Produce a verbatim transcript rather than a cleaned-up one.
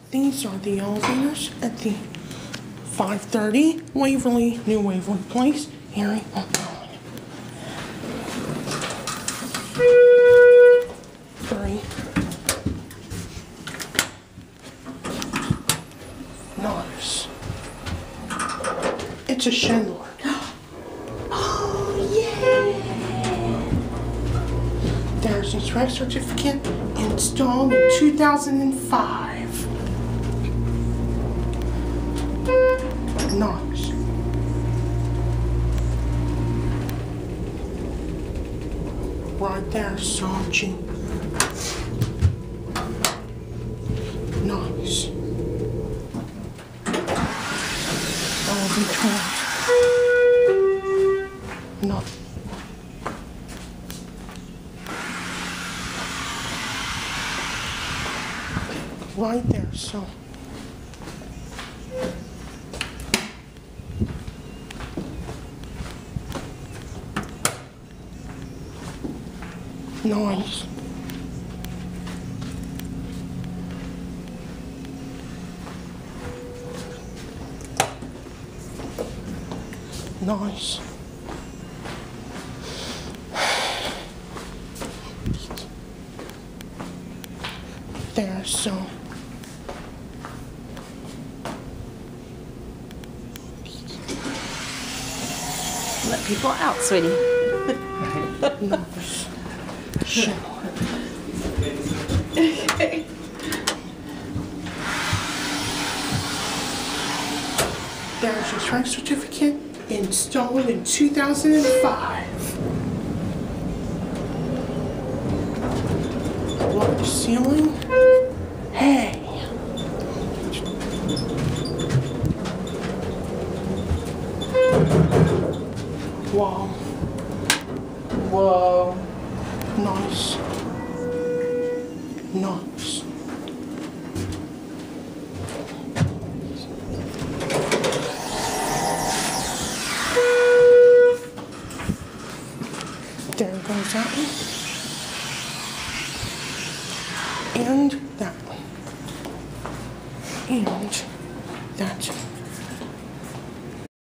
These are the elevators at the five thirty Waverly, New Waverly Place, Erie, Illinois. Three. Nice. It's a Schindler. Oh, yay! There's the inspect certificate installed in two thousand five. Nice. Right there, Sanchi. Nice. Eleven twelve. No. Right there, so. Nice. Nice. There, so. Let people out, sweetie. Nice. Sure. Okay. There's your strike certificate installed in two thousand five. Water ceiling. Hey. Wow. Whoa. Nice. Nice. There goes that one. And that one. And